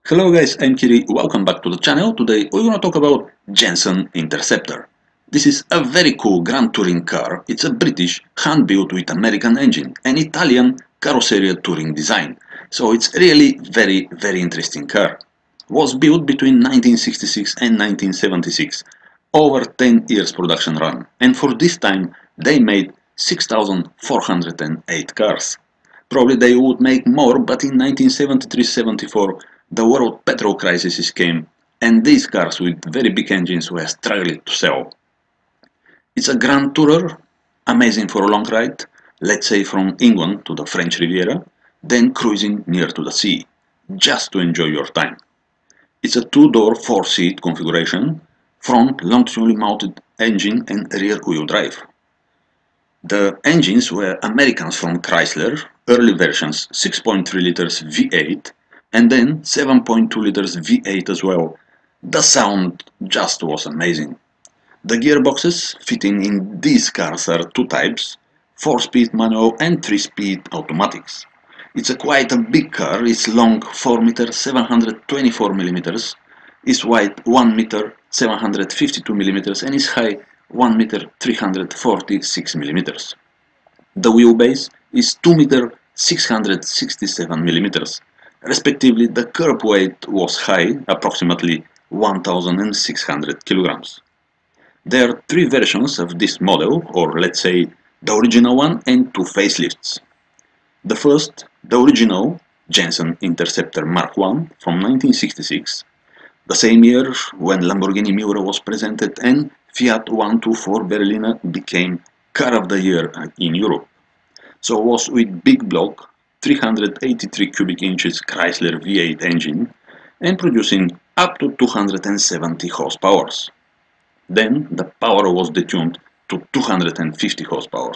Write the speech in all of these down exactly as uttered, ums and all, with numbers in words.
Hello guys, I'm Kiri, welcome back to the channel. Today we're gonna talk about JENSEN Interceptor. This is a very cool Grand Touring car. It's a British, hand-built with American engine, and Italian carrosseria touring design. So it's really very, very interesting car. Was built between nineteen sixty-six and nineteen seventy-six, over ten years production run, and for this time they made six thousand four hundred eight cars. Probably they would make more, but in nineteen seventy-three seventy-four the world petrol crisis came, and these cars with very big engines were struggling to sell. It's a grand tourer, amazing for a long ride, let's say from England to the French Riviera, then cruising near to the sea, just to enjoy your time. It's a two-door, four-seat configuration, front longitudinally mounted engine and rear-wheel drive. The engines were Americans from Chrysler, early versions six point three liters V eight, and then seven point two liters V eight as well. The sound just was amazing. The gearboxes fitting in these cars are two types, four speed manual and three speed automatics. It's a quite a big car, it's long four meters seven hundred twenty-four millimeters, is wide one meter seven hundred fifty-two millimeters and is high one meter three hundred forty-six millimeters. The wheelbase is two meter six hundred sixty-seven millimeters. Respectively, the curb weight was high, approximately one thousand six hundred kilograms. There are three versions of this model, or let's say the original one and two facelifts. The first, the original JENSEN Interceptor Mark one from nineteen sixty-six, the same year when Lamborghini Miura was presented and Fiat one twenty-four Berliner became Car of the Year in Europe. So was with big block, three hundred eighty-three cubic inches Chrysler V eight engine and producing up to two hundred seventy horsepower. Then the power was detuned to two hundred fifty horsepower.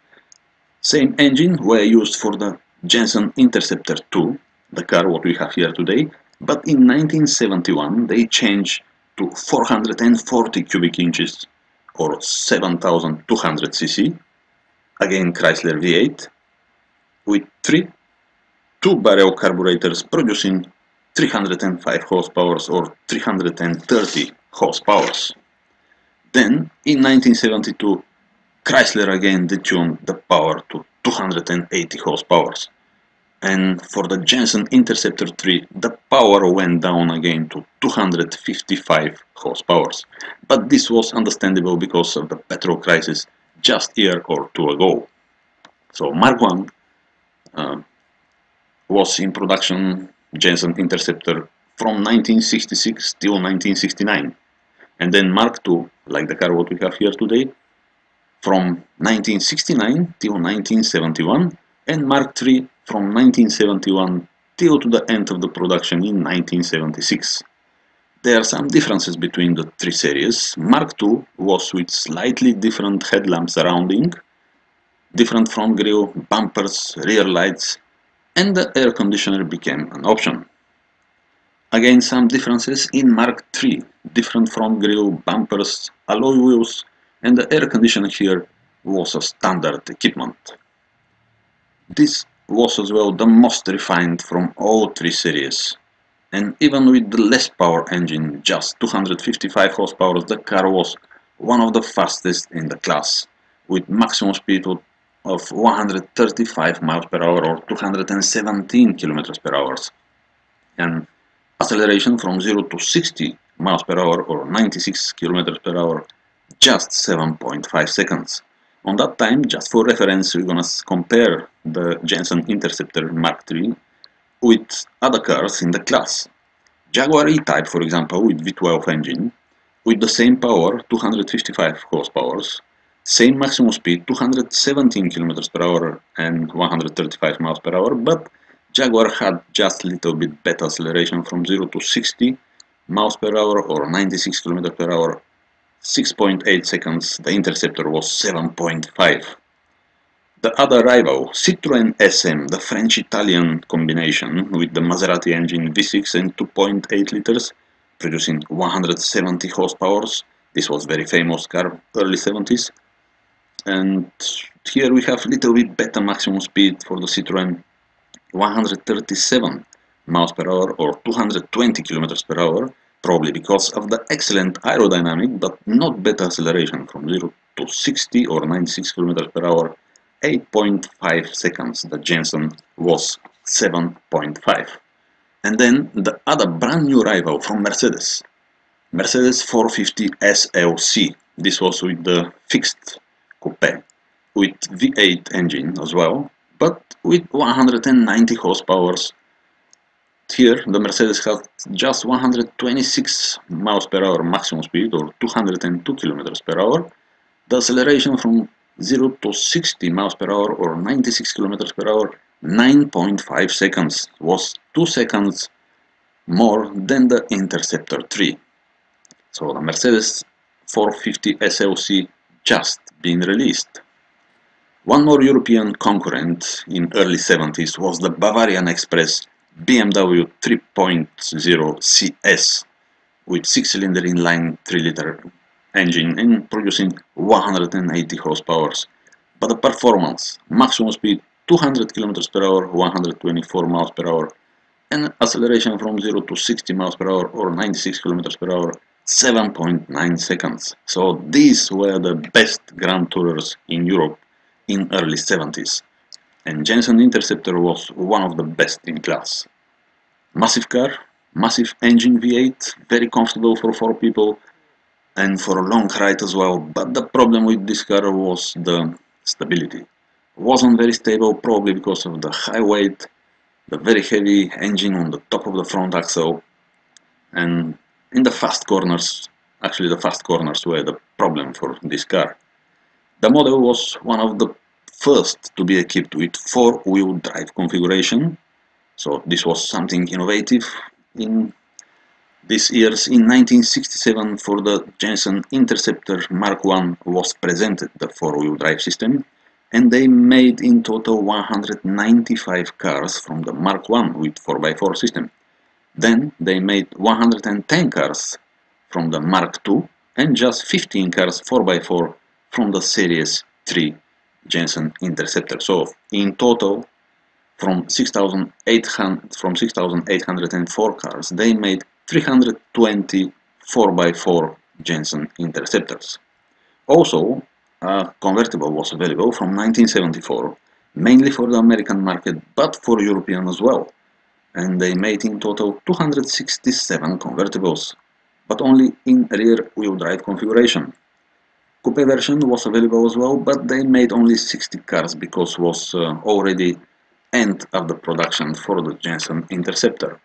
Same engine were used for the JENSEN Interceptor two, the car what we have here today, but in nineteen seventy-one they changed to four hundred forty cubic inches or seven thousand two hundred c c, again Chrysler V eight, with three two-barrel carburetors producing three hundred five horsepower or three hundred thirty horsepower. Then, in nineteen seventy-two, Chrysler again detuned the power to two hundred eighty horsepower. And for the JENSEN Interceptor three, the power went down again to two hundred fifty-five horsepower. But this was understandable because of the petrol crisis just a year or two ago. So Mark one uh, was in production, JENSEN Interceptor, from nineteen sixty-six till nineteen sixty-nine. And then Mark two, like the car what we have here today, from nineteen sixty-nine till nineteen seventy-one, and Mark three from nineteen seventy-one till to the end of the production in nineteen seventy-six. There are some differences between the three series. Mark two was with slightly different headlamp surrounding, different front grille, bumpers, rear lights, and the air conditioner became an option. Again, some differences in Mark three, different front grille, bumpers, alloy wheels, and the air conditioner here was a standard equipment. This was as well the most refined from all three series, and even with the less power engine, just two hundred fifty-five horsepower, the car was one of the fastest in the class, with maximum speed of one hundred thirty-five miles per hour or two hundred seventeen kilometers per hour, and acceleration from zero to sixty miles per hour or ninety-six kilometers per hour, just seven point five seconds. On that time, just for reference, we're gonna compare the JENSEN Interceptor Mark three with other cars in the class. Jaguar E-Type, for example, with V twelve engine, with the same power, two hundred fifty-five horsepower, same maximum speed, two hundred seventeen kilometers per hour and one hundred thirty-five miles per hour, but Jaguar had just a little bit better acceleration from zero to sixty miles per hour or ninety-six kilometers per hour, six point eight seconds. The Interceptor was seven point five. The other rival, Citroën S M, the French-Italian combination with the Maserati engine V six and two point eight liters, producing one hundred seventy horsepower. This was very famous car, early seventies. And here we have a little bit better maximum speed for the Citroën, one hundred thirty-seven miles per hour or two hundred twenty kilometers per hour, probably because of the excellent aerodynamic but not better acceleration from zero to sixty or ninety-six kilometers per hour, eight point five seconds. The Jensen was seven point five. And then the other brand new rival from Mercedes, Mercedes four fifty S L C. This was with the fixed coupe, with V eight engine as well, but with one hundred ninety horsepower. Here the Mercedes had just one hundred twenty-six miles per hour maximum speed or two hundred two kilometers per hour. The acceleration from zero to sixty miles per hour or ninety-six kilometers per hour, nine point five seconds, was two seconds more than the Interceptor three. So the Mercedes four fifty S L C just been released. One more European concurrent in early seventies was the Bavarian Express B M W three point oh C S with six cylinder inline three liter engine and producing one hundred eighty horsepower. But the performance, maximum speed two hundred kilometers per hour, one hundred twenty-four miles per hour, and acceleration from zero to sixty miles per hour or ninety-six kilometers per hour, seven point nine seconds. So these were the best Grand Tourers in Europe in early seventies. And Jensen Interceptor was one of the best in class. Massive car, massive engine V eight, very comfortable for four people and for a long ride as well. But the problem with this car was the stability. Wasn't very stable, probably because of the high weight, the very heavy engine on the top of the front axle, and in the fast corners, actually the fast corners were the problem for this car. The model was one of the first to be equipped with four-wheel drive configuration, so this was something innovative in these years. In nineteen sixty-seven, for the Jensen Interceptor Mark one was presented the four-wheel drive system, and they made in total one hundred ninety-five cars from the Mark one with four by four system. Then they made one hundred ten cars from the Mark two and just fifteen cars four by four from the Series three Jensen Interceptor. So in total, from six thousand eight hundred from six thousand eight hundred four cars, they made three hundred twenty four by four Jensen Interceptors. Also, a convertible was available from nineteen seventy-four, mainly for the American market, but for European as well. And they made in total two hundred sixty-seven convertibles, but only in rear-wheel drive configuration. Coupe version was available as well, but they made only sixty cars because was uh, already end of the production for the Jensen Interceptor.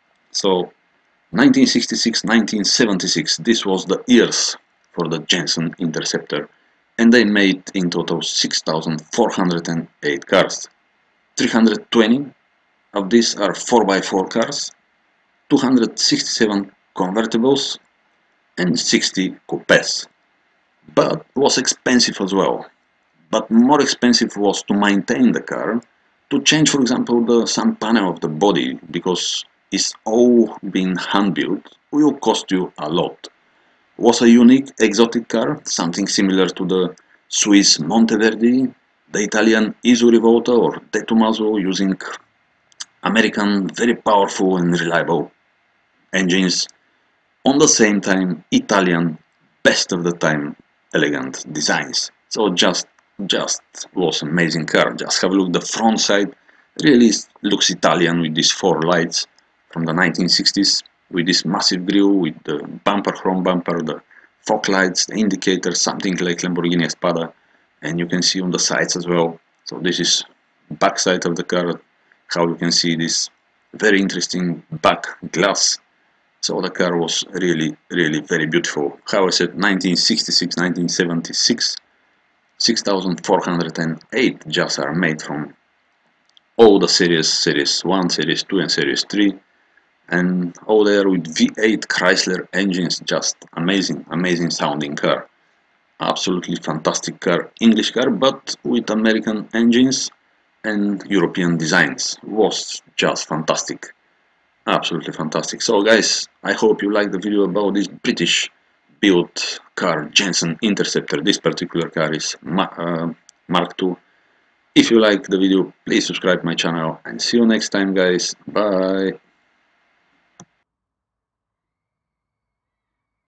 So nineteen sixty-six nineteen seventy-six, this was the years for the Jensen Interceptor, and they made in total six thousand four hundred eight cars. three hundred twenty of these are four by four cars, two hundred sixty-seven convertibles, and sixty coupes. But was expensive as well. But more expensive was to maintain the car, to change, for example, the some panel of the body, because it's all been hand built, will cost you a lot. Was a unique exotic car, something similar to the Swiss Monteverdi, the Italian Isu Rivolta or De Tomaso, using American very powerful and reliable engines, on the same time Italian best of the time elegant designs. So just just was amazing car. Just have a look, the front side really looks Italian with these four lights from the nineteen sixties, with this massive grille, with the bumper, chrome bumper, the fog lights, the indicators, something like Lamborghini Espada, and you can see on the sides as well. So this is back side of the car, how you can see this very interesting back glass. So the car was really, really very beautiful. How I said, nineteen sixty-six nineteen seventy-six, six thousand four hundred eight just are made from all the series, series one, series two and series three, and all there with V eight Chrysler engines. Just amazing, amazing sounding car. Absolutely fantastic car, English car, but with American engines and European designs. Was just fantastic. Absolutely fantastic. So guys, I hope you liked the video about this British built car, Jensen Interceptor. This particular car is uh, Mark two. If you like the video, please subscribe my channel and see you next time guys. Bye.